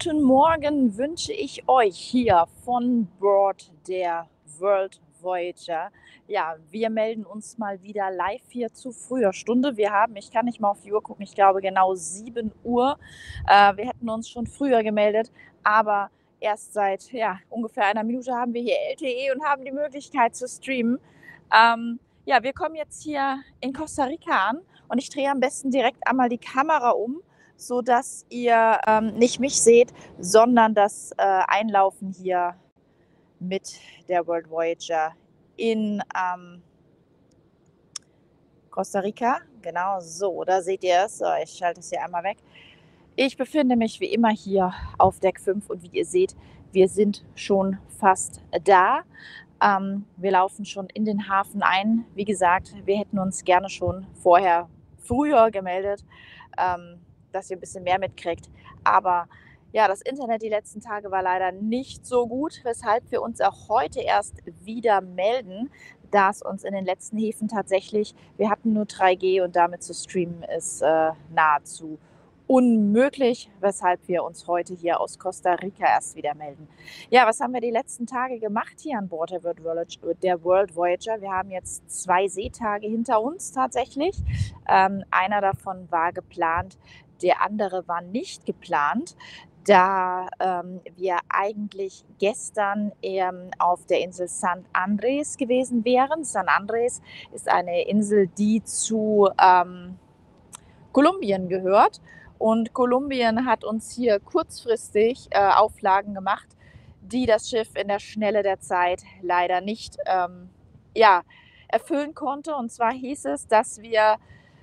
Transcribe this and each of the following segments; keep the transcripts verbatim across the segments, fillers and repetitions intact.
Guten Morgen wünsche ich euch hier von Bord der World Voyager. Ja, wir melden uns mal wieder live hier zu früher Stunde. Wir haben, ich kann nicht mal auf die Uhr gucken, ich glaube genau sieben Uhr. Äh, wir hätten uns schon früher gemeldet, aber erst seit ja, ungefähr einer Minute haben wir hier L T E und haben die Möglichkeit zu streamen. Ähm, ja, wir kommen jetzt hier in Costa Rica an und ich drehe am besten direkt einmal die Kamera um, so dass ihr ähm, nicht mich seht, sondern das äh, Einlaufen hier mit der World Voyager in ähm, Costa Rica. Genau so, da seht ihr es. So, ich schalte es hier einmal weg. Ich befinde mich wie immer hier auf Deck fünf und wie ihr seht, wir sind schon fast da. Ähm, wir laufen schon in den Hafen ein. Wie gesagt, wir hätten uns gerne schon vorher früher gemeldet, ähm, dass ihr ein bisschen mehr mitkriegt. Aber ja, das Internet die letzten Tage war leider nicht so gut, weshalb wir uns auch heute erst wieder melden, da es uns in den letzten Häfen tatsächlich, wir hatten nur drei G und damit zu streamen ist äh, nahezu unmöglich, weshalb wir uns heute hier aus Costa Rica erst wieder melden. Ja, was haben wir die letzten Tage gemacht hier an Bord der World Voyager? Der World Voyager? Wir haben jetzt zwei Seetage hinter uns tatsächlich. Ähm, einer davon war geplant, der andere war nicht geplant, da ähm, wir eigentlich gestern ähm, auf der Insel San Andres gewesen wären. San Andres ist eine Insel, die zu ähm, Kolumbien gehört. Und Kolumbien hat uns hier kurzfristig äh, Auflagen gemacht, die das Schiff in der Schnelle der Zeit leider nicht ähm, ja, erfüllen konnte. Und zwar hieß es, dass wir,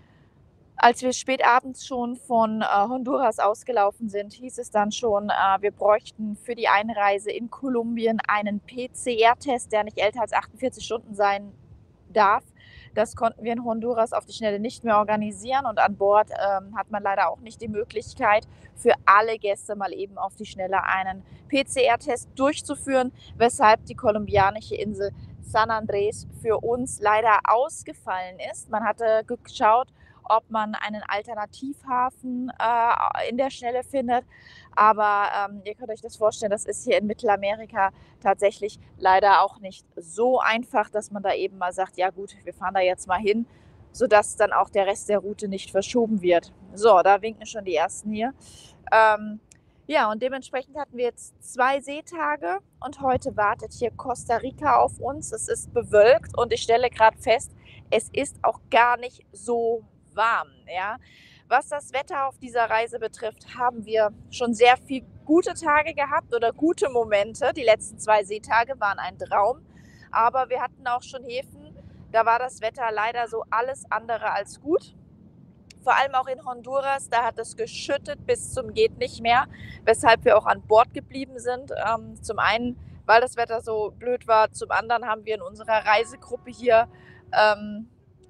als wir spät abends schon von äh, Honduras ausgelaufen sind, hieß es dann schon, äh, wir bräuchten für die Einreise in Kolumbien einen P C R-Test, der nicht älter als achtundvierzig Stunden sein darf. Das konnten wir in Honduras auf die Schnelle nicht mehr organisieren und an Bord ähm, hat man leider auch nicht die Möglichkeit, für alle Gäste mal eben auf die Schnelle einen P C R-Test durchzuführen, weshalb die kolumbianische Insel San Andres für uns leider ausgefallen ist. Man hatte geschaut, ob man einen Alternativhafen äh, in der Schnelle findet, aber ähm, ihr könnt euch das vorstellen, das ist hier in Mittelamerika tatsächlich leider auch nicht so einfach, dass man da eben mal sagt, ja gut, wir fahren da jetzt mal hin, sodass dann auch der Rest der Route nicht verschoben wird. So, da winken schon die ersten hier. Ähm, ja, und dementsprechend hatten wir jetzt zwei Seetage und heute wartet hier Costa Rica auf uns. Es ist bewölkt und ich stelle gerade fest, es ist auch gar nicht so warm. Ja? Was das Wetter auf dieser Reise betrifft, haben wir schon sehr viele gute Tage gehabt oder gute Momente. Die letzten zwei Seetage waren ein Traum, aber wir hatten auch schon Häfen, da war das Wetter leider so alles andere als gut. Vor allem auch in Honduras, da hat es geschüttet bis zum geht nicht mehr, weshalb wir auch an Bord geblieben sind. Ähm, zum einen, weil das Wetter so blöd war, zum anderen haben wir in unserer Reisegruppe hier ähm,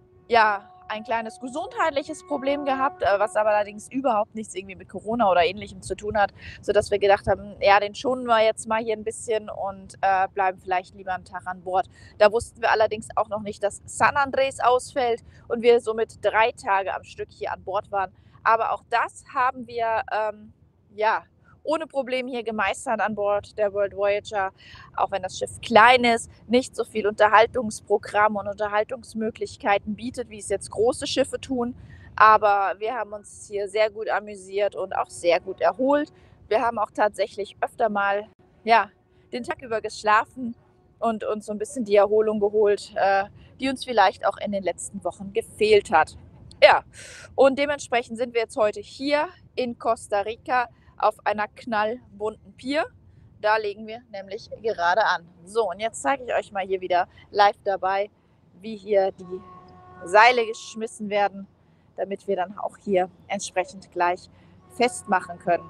ja, ein kleines gesundheitliches Problem gehabt, äh, was aber allerdings überhaupt nichts irgendwie mit Corona oder Ähnlichem zu tun hat, sodass wir gedacht haben, ja, den schonen wir jetzt mal hier ein bisschen und äh, bleiben vielleicht lieber einen Tag an Bord. Da wussten wir allerdings auch noch nicht, dass San Andres ausfällt und wir somit drei Tage am Stück hier an Bord waren. Aber auch das haben wir, ähm, ja, ohne Problem hier gemeistert an Bord der World Voyager, auch wenn das Schiff klein ist, nicht so viel Unterhaltungsprogramm und Unterhaltungsmöglichkeiten bietet, wie es jetzt große Schiffe tun. Aber wir haben uns hier sehr gut amüsiert und auch sehr gut erholt. Wir haben auch tatsächlich öfter mal ja, den Tag über geschlafen und uns so ein bisschen die Erholung geholt, äh, die uns vielleicht auch in den letzten Wochen gefehlt hat. Ja, und dementsprechend sind wir jetzt heute hier in Costa Rica auf einer knallbunten Pier. Da legen wir nämlich gerade an. So, und jetzt zeige ich euch mal hier wieder live dabei, wie hier die Seile geschmissen werden, damit wir dann auch hier entsprechend gleich festmachen können.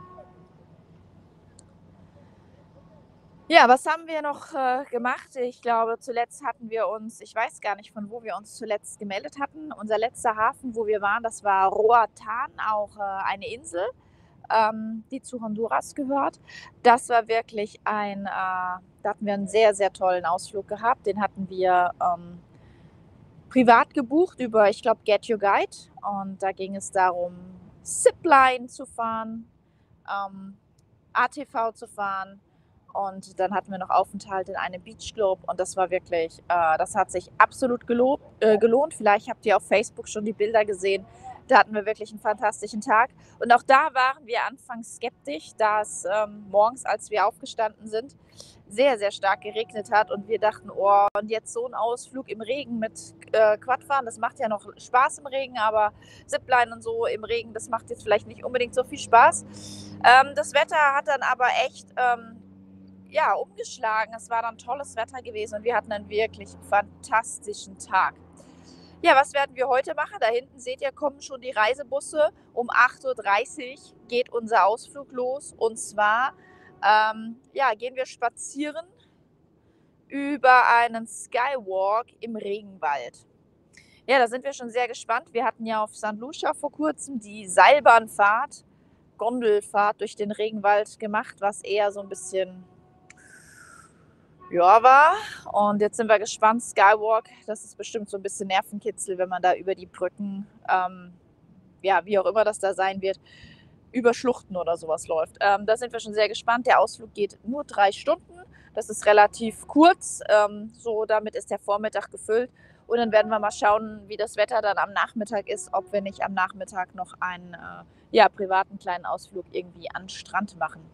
Ja, was haben wir noch äh, gemacht? Ich glaube, zuletzt hatten wir uns, ich weiß gar nicht, von wo wir uns zuletzt gemeldet hatten. Unser letzter Hafen, wo wir waren, das war Roatan, auch äh, eine Insel, ähm, die zu Honduras gehört. Das war wirklich ein, äh, da hatten wir einen sehr, sehr tollen Ausflug gehabt. Den hatten wir ähm, privat gebucht über, ich glaube, Get Your Guide. Und da ging es darum, Zipline zu fahren. Ähm, A T V zu fahren. Und dann hatten wir noch Aufenthalt in einem Beachclub und das war wirklich, äh, das hat sich absolut gelob, äh, gelohnt. Vielleicht habt ihr auf Facebook schon die Bilder gesehen. Da hatten wir wirklich einen fantastischen Tag. Und auch da waren wir anfangs skeptisch, da es ähm, morgens, als wir aufgestanden sind, sehr, sehr stark geregnet hat. Und wir dachten, oh, und jetzt so ein Ausflug im Regen mit äh, Quadfahren, das macht ja noch Spaß im Regen, aber Zipline und so im Regen, das macht jetzt vielleicht nicht unbedingt so viel Spaß. Ähm, das Wetter hat dann aber echt ähm, ja, umgeschlagen. Es war dann tolles Wetter gewesen und wir hatten einen wirklich fantastischen Tag. Ja, was werden wir heute machen? Da hinten seht ihr, kommen schon die Reisebusse. Um acht Uhr dreißig geht unser Ausflug los. Und zwar ähm, ja, gehen wir spazieren über einen Skywalk im Regenwald. Ja, da sind wir schon sehr gespannt. Wir hatten ja auf Sankt Lucia vor kurzem die Seilbahnfahrt, Gondelfahrt durch den Regenwald gemacht, was eher so ein bisschen ja, war. Und jetzt sind wir gespannt. Skywalk, das ist bestimmt so ein bisschen Nervenkitzel, wenn man da über die Brücken, ähm, ja, wie auch immer das da sein wird, über Schluchten oder sowas läuft. Ähm, da sind wir schon sehr gespannt. Der Ausflug geht nur drei Stunden. Das ist relativ kurz. Ähm, so, damit ist der Vormittag gefüllt. Und dann werden wir mal schauen, wie das Wetter dann am Nachmittag ist, ob wir nicht am Nachmittag noch einen äh, ja, privaten kleinen Ausflug irgendwie an den Strand machen.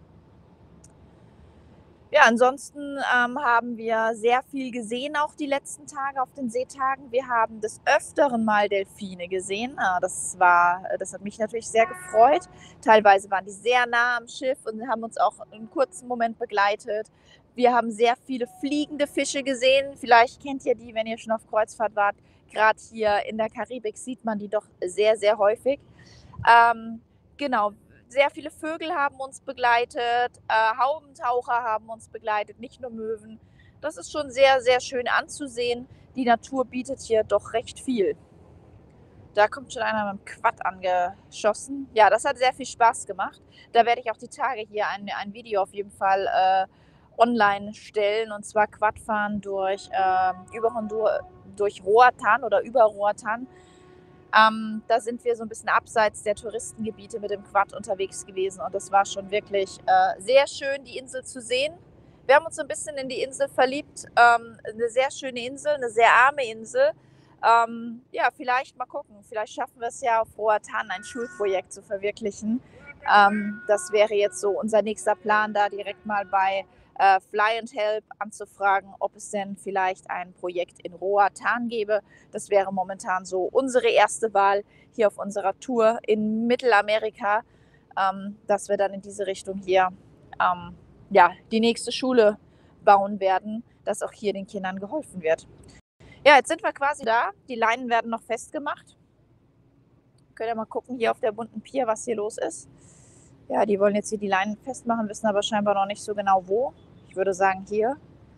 Ja, ansonsten ähm, haben wir sehr viel gesehen, auch die letzten Tage auf den Seetagen. Wir haben des Öfteren mal Delfine gesehen. Äh, das war, das hat mich natürlich sehr gefreut. Teilweise waren die sehr nah am Schiff und haben uns auch einen kurzen Moment begleitet. Wir haben sehr viele fliegende Fische gesehen. Vielleicht kennt ihr die, wenn ihr schon auf Kreuzfahrt wart. Gerade hier in der Karibik sieht man die doch sehr, sehr häufig. Ähm, genau. Sehr viele Vögel haben uns begleitet, äh, Haubentaucher haben uns begleitet, nicht nur Möwen. Das ist schon sehr, sehr schön anzusehen. Die Natur bietet hier doch recht viel. Da kommt schon einer mit dem Quad angeschossen. Ja, das hat sehr viel Spaß gemacht. Da werde ich auch die Tage hier ein, ein Video auf jeden Fall äh, online stellen. Und zwar Quadfahren durch, äh, über Hondur, durch Roatan oder über Roatan. Ähm, da sind wir so ein bisschen abseits der Touristengebiete mit dem Quad unterwegs gewesen und das war schon wirklich äh, sehr schön, die Insel zu sehen. Wir haben uns so ein bisschen in die Insel verliebt. Ähm, eine sehr schöne Insel, eine sehr arme Insel. Ähm, ja, vielleicht mal gucken. Vielleicht schaffen wir es ja auf Roatan ein Schulprojekt zu verwirklichen. Ähm, das wäre jetzt so unser nächster Plan, da direkt mal bei äh, Fly and Help anzufragen, ob es denn vielleicht ein Projekt in Roatan gäbe. Das wäre momentan so unsere erste Wahl hier auf unserer Tour in Mittelamerika, ähm, dass wir dann in diese Richtung hier ähm, ja, die nächste Schule bauen werden, dass auch hier den Kindern geholfen wird. Ja, jetzt sind wir quasi da. Die Leinen werden noch festgemacht. Könnt ihr mal gucken hier auf der bunten Pier, was hier los ist. Ja, die wollen jetzt hier die Leinen festmachen, wissen aber scheinbar noch nicht so genau wo. Ich würde sagen hier.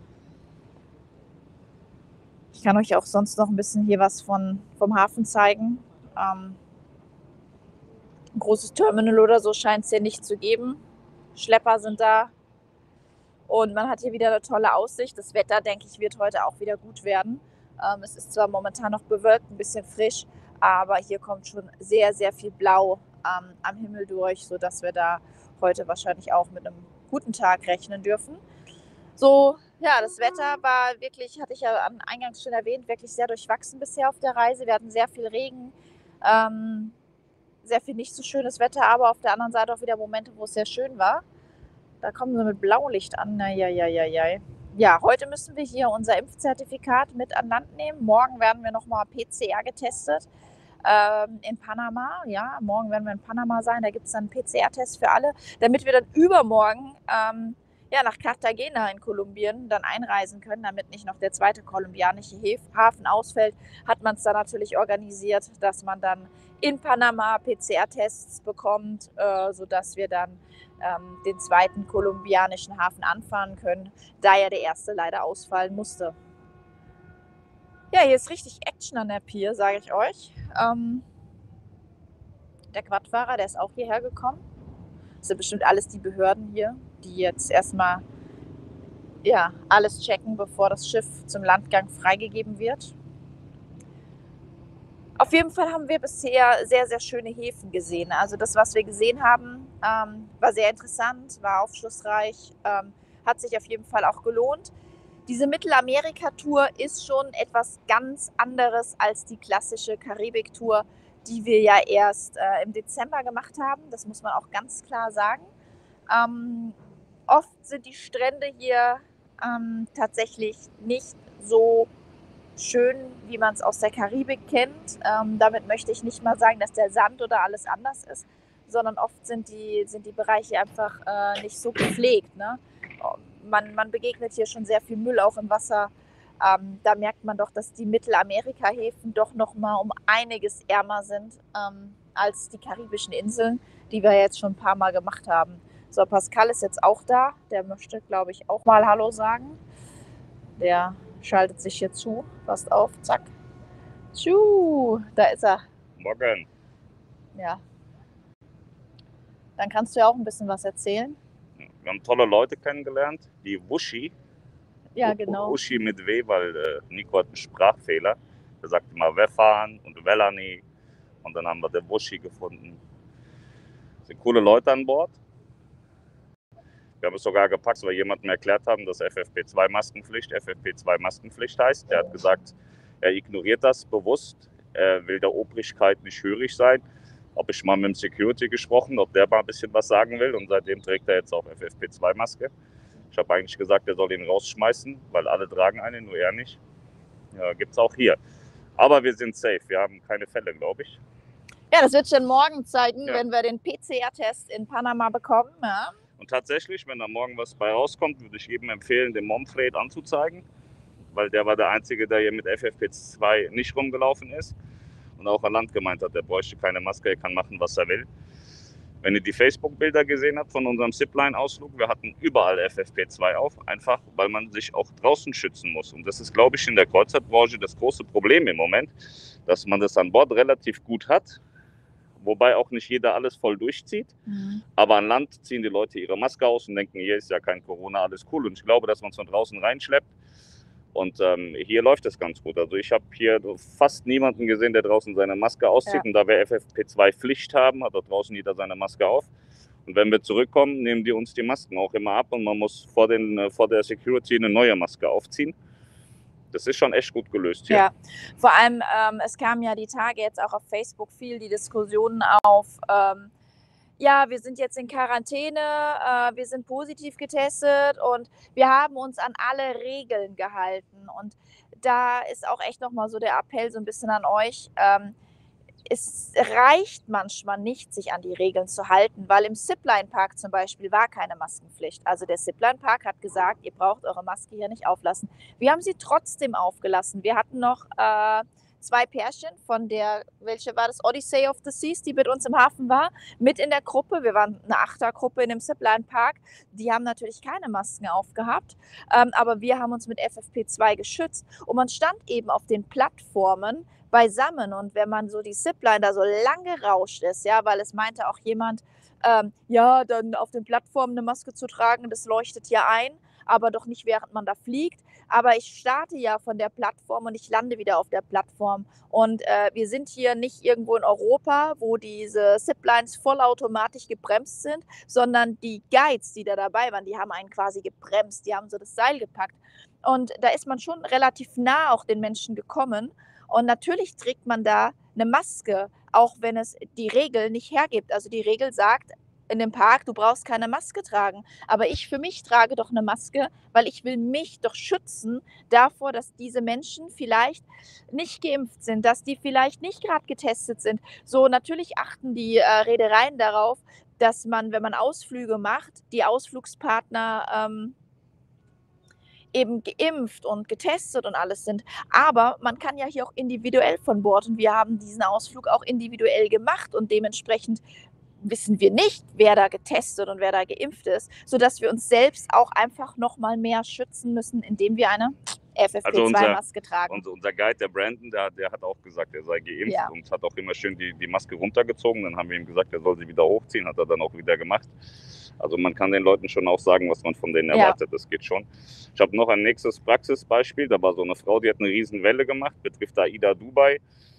Ich kann euch auch sonst noch ein bisschen hier was von, vom Hafen zeigen. Ähm, ein großes Terminal oder so scheint es hier nicht zu geben. Schlepper sind da. Und man hat hier wieder eine tolle Aussicht. Das Wetter, denke ich, wird heute auch wieder gut werden. Ähm, es ist zwar momentan noch bewölkt, ein bisschen frisch, aber hier kommt schon sehr, sehr viel Blau ähm, am Himmel durch, sodass wir da heute wahrscheinlich auch mit einem guten Tag rechnen dürfen. So, ja, das Wetter war wirklich, hatte ich ja am Eingangs schon erwähnt, wirklich sehr durchwachsen bisher auf der Reise. Wir hatten sehr viel Regen, ähm, sehr viel nicht so schönes Wetter, aber auf der anderen Seite auch wieder Momente, wo es sehr schön war. Da kommen sie mit Blaulicht an. Ja, ja, ja, ja. Ja, heute müssen wir hier unser Impfzertifikat mit an Land nehmen. Morgen werden wir nochmal P C R getestet ähm, in Panama. Ja, morgen werden wir in Panama sein. Da gibt es dann einen P C R-Test für alle, damit wir dann übermorgen ähm, ja, nach Cartagena in Kolumbien dann einreisen können, damit nicht noch der zweite kolumbianische Hafen ausfällt, hat man es dann natürlich organisiert, dass man dann in Panama P C R-Tests bekommt, äh, sodass wir dann ähm, den zweiten kolumbianischen Hafen anfahren können, da ja der erste leider ausfallen musste. Ja, hier ist richtig Action an der Pier, sage ich euch. Ähm, der Quadfahrer, der ist auch hierher gekommen. Das sind bestimmt alles die Behörden hier, die jetzt erstmal ja, alles checken, bevor das Schiff zum Landgang freigegeben wird. Auf jeden Fall haben wir bisher sehr, sehr schöne Häfen gesehen. Also das, was wir gesehen haben, Ähm, war sehr interessant, war aufschlussreich, ähm, hat sich auf jeden Fall auch gelohnt. Diese Mittelamerika-Tour ist schon etwas ganz anderes als die klassische Karibik-Tour, die wir ja erst äh, im Dezember gemacht haben. Das muss man auch ganz klar sagen. Ähm, oft sind die Strände hier ähm, tatsächlich nicht so schön, wie man es aus der Karibik kennt. Ähm, damit möchte ich nicht mal sagen, dass der Sand oder alles anders ist, sondern oft sind die, sind die Bereiche einfach äh, nicht so gepflegt. Ne? Man, man begegnet hier schon sehr viel Müll auch im Wasser. Ähm, da merkt man doch, dass die Mittelamerika-Häfen doch noch mal um einiges ärmer sind ähm, als die karibischen Inseln, die wir jetzt schon ein paar Mal gemacht haben. So, Pascal ist jetzt auch da. Der möchte, glaube ich, auch mal Hallo sagen. Der schaltet sich hier zu. Passt auf, zack. Tschu, da ist er. Morgen. Ja. Dann kannst du ja auch ein bisschen was erzählen. Wir haben tolle Leute kennengelernt, die Wushi. Ja, genau. Wushi mit W, weil äh, Nico hat einen Sprachfehler. Er sagt immer Wefan und Velani. Und dann haben wir den Wushi gefunden. Das sind coole Leute an Bord. Wir haben es sogar gepackt, weil jemandem erklärt haben, dass F F P zwei Maskenpflicht F F P zwei Maskenpflicht heißt. Der hat gesagt, er ignoriert das bewusst. Er will der Obrigkeit nicht hörig sein. Habe ich mal mit dem Security gesprochen, ob der mal ein bisschen was sagen will. Und seitdem trägt er jetzt auch F F P zwei Maske. Ich habe eigentlich gesagt, er soll ihn rausschmeißen, weil alle tragen eine, nur er nicht. Ja, gibt es auch hier. Aber wir sind safe. Wir haben keine Fälle, glaube ich. Ja, das wird schon morgen zeigen, Ja. wenn wir den P C R-Test in Panama bekommen. Ja. Und tatsächlich, wenn da morgen was bei rauskommt, würde ich jedem empfehlen, den Momfred anzuzeigen. Weil der war der Einzige, der hier mit F F P zwei nicht rumgelaufen ist. Und auch an Land gemeint hat, der bräuchte keine Maske, er kann machen, was er will. Wenn ihr die Facebook-Bilder gesehen habt von unserem Zipline-Ausflug, wir hatten überall F F P zwei auf, einfach weil man sich auch draußen schützen muss. Und das ist, glaube ich, in der Kreuzfahrtbranche das große Problem im Moment, dass man das an Bord relativ gut hat, wobei auch nicht jeder alles voll durchzieht. Mhm. Aber an Land ziehen die Leute ihre Maske aus und denken, hier ist ja kein Corona, alles cool. Und ich glaube, dass man es von draußen reinschleppt. Und ähm, hier läuft es ganz gut. Also ich habe hier fast niemanden gesehen, der draußen seine Maske auszieht. Ja. Und da wir F F P zwei Pflicht haben, hat da draußen jeder seine Maske auf. Und wenn wir zurückkommen, nehmen die uns die Masken auch immer ab. Und man muss vor, den, vor der Security eine neue Maske aufziehen. Das ist schon echt gut gelöst hier. Ja, vor allem, ähm, es kamen ja die Tage jetzt auch auf Facebook viel die Diskussionen auf, ähm, ja, wir sind jetzt in Quarantäne, äh, wir sind positiv getestet und wir haben uns an alle Regeln gehalten. Und da ist auch echt nochmal so der Appell so ein bisschen an euch. Ähm, es reicht manchmal nicht, sich an die Regeln zu halten, weil im Zipline-Park zum Beispiel war keine Maskenpflicht. Also der Zipline-Park hat gesagt, ihr braucht eure Maske hier nicht auflassen. Wir haben sie trotzdem aufgelassen. Wir hatten noch äh, zwei Pärchen von der, welche war das, Odyssey of the Seas, die mit uns im Hafen war, mit in der Gruppe. Wir waren eine Achtergruppe in dem Zipline-Park. Die haben natürlich keine Masken aufgehabt, ähm, aber wir haben uns mit F F P zwei geschützt. Und man stand eben auf den Plattformen beisammen. Und wenn man so die Zipline da so lang gerauscht ist, ja, weil es meinte auch jemand, ähm, ja, dann auf den Plattformen eine Maske zu tragen, das leuchtet ja ein, aber doch nicht, während man da fliegt. Aber ich starte ja von der Plattform und ich lande wieder auf der Plattform. Und äh, wir sind hier nicht irgendwo in Europa, wo diese Ziplines vollautomatisch gebremst sind, sondern die Guides, die da dabei waren, die haben einen quasi gebremst, die haben so das Seil gepackt. Und da ist man schon relativ nah auch den Menschen gekommen. Und natürlich trägt man da eine Maske, auch wenn es die Regel nicht hergibt. Also die Regel sagt in dem Park, du brauchst keine Maske tragen. Aber ich für mich trage doch eine Maske, weil ich will mich doch schützen davor, dass diese Menschen vielleicht nicht geimpft sind, dass die vielleicht nicht gerade getestet sind. So, natürlich achten die äh, Reedereien darauf, dass man, wenn man Ausflüge macht, die Ausflugspartner ähm, eben geimpft und getestet und alles sind. Aber man kann ja hier auch individuell von Bord und wir haben diesen Ausflug auch individuell gemacht und dementsprechend wissen wir nicht, wer da getestet und wer da geimpft ist, sodass wir uns selbst auch einfach noch mal mehr schützen müssen, indem wir eine F F P zwei Maske also tragen. Unser, unser Guide, der Brandon, der, der hat auch gesagt, er sei geimpft Ja. und hat auch immer schön die, die Maske runtergezogen. Dann haben wir ihm gesagt, er soll sie wieder hochziehen, hat er dann auch wieder gemacht. Also man kann den Leuten schon auch sagen, was man von denen erwartet, ja. Das geht schon. Ich habe noch ein nächstes Praxisbeispiel, da war so eine Frau, die hat eine riesen Welle gemacht, betrifft AIDA Dubai.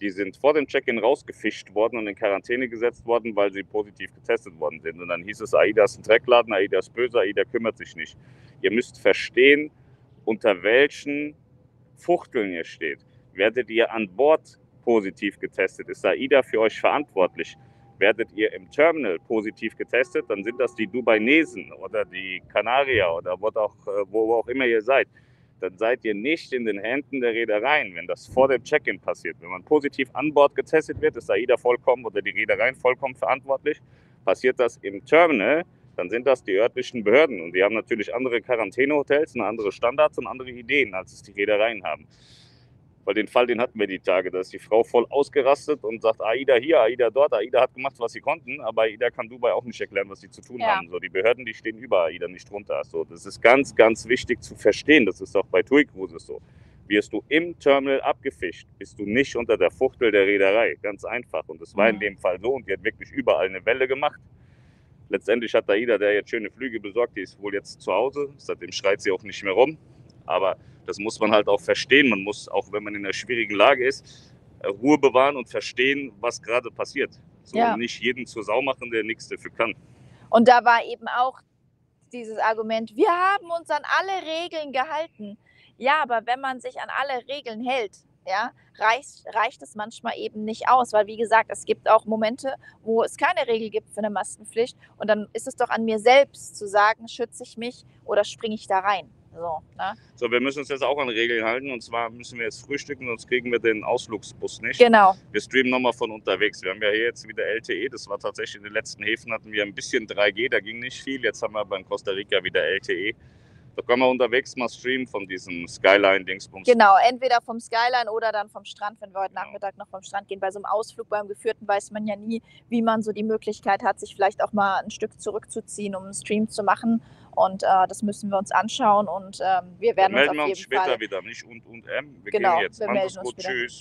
die sind vor dem Check-in rausgefischt worden und in Quarantäne gesetzt worden, weil sie positiv getestet worden sind. Und dann hieß es, AIDA ist ein Dreckladen, AIDA ist böse, AIDA kümmert sich nicht. Ihr müsst verstehen, unter welchen Fuchteln ihr steht. Werdet ihr an Bord positiv getestet, ist AIDA für euch verantwortlich. Werdet ihr im Terminal positiv getestet, dann sind das die Dubainesen oder die Kanarier oder wo auch, wo auch immer ihr seid. Dann seid ihr nicht in den Händen der Reedereien, wenn das vor dem Check-in passiert. Wenn man positiv an Bord getestet wird, ist AIDA vollkommen oder die Reedereien vollkommen verantwortlich. Passiert das im Terminal, dann sind das die örtlichen Behörden. Und die haben natürlich andere Quarantänehotels und andere Standards und andere Ideen, als es die Reedereien haben. Weil den Fall, den hatten wir die Tage, da ist die Frau voll ausgerastet und sagt, AIDA hier, AIDA dort. AIDA hat gemacht, was sie konnten, aber AIDA kann Dubai auch nicht erklären, was sie zu tun Ja. haben. So, die Behörden, die stehen über AIDA nicht drunter. So, das ist ganz, ganz wichtig zu verstehen. Das ist auch bei TUI Cruises so. Wirst du im Terminal abgefischt, bist du nicht unter der Fuchtel der Reederei. Ganz einfach. Und das war in Mhm. dem Fall so und die hat wirklich überall eine Welle gemacht. Letztendlich hat AIDA, der jetzt schöne Flüge besorgt, die ist wohl jetzt zu Hause. Seitdem schreit sie auch nicht mehr rum. Aber das muss man halt auch verstehen. Man muss, auch wenn man in einer schwierigen Lage ist, Ruhe bewahren und verstehen, was gerade passiert. So, Ja. nicht jeden zur Sau machen, der nichts dafür kann. Und da war eben auch dieses Argument, wir haben uns an alle Regeln gehalten. Ja, aber wenn man sich an alle Regeln hält, ja, reicht, reicht es manchmal eben nicht aus, weil wie gesagt, es gibt auch Momente, wo es keine Regel gibt für eine Maskenpflicht und dann ist es doch an mir selbst zu sagen, schütze ich mich oder springe ich da rein. So, ne? So, wir müssen uns jetzt auch an Regeln halten und zwar müssen wir jetzt frühstücken, sonst kriegen wir den Ausflugsbus nicht. Genau. Wir streamen nochmal von unterwegs. Wir haben ja hier jetzt wieder L T E, das war tatsächlich in den letzten Häfen hatten wir ein bisschen drei G, da ging nicht viel. Jetzt haben wir beim Costa Rica wieder L T E. Da können wir unterwegs mal streamen von diesem Skyline-Dingsbums. Genau, entweder vom Skyline oder dann vom Strand, wenn wir heute Genau. Nachmittag noch vom Strand gehen. Bei so einem Ausflug, beim Geführten weiß man ja nie, wie man so die Möglichkeit hat, sich vielleicht auch mal ein Stück zurückzuziehen, um einen Stream zu machen. Und äh, das müssen wir uns anschauen und ähm, wir werden Dann melden uns wir auf uns jeden später Fall wieder, nicht und und M. Wir Genau, gehen jetzt. wir Macht es melden uns gut, wieder. tschüss.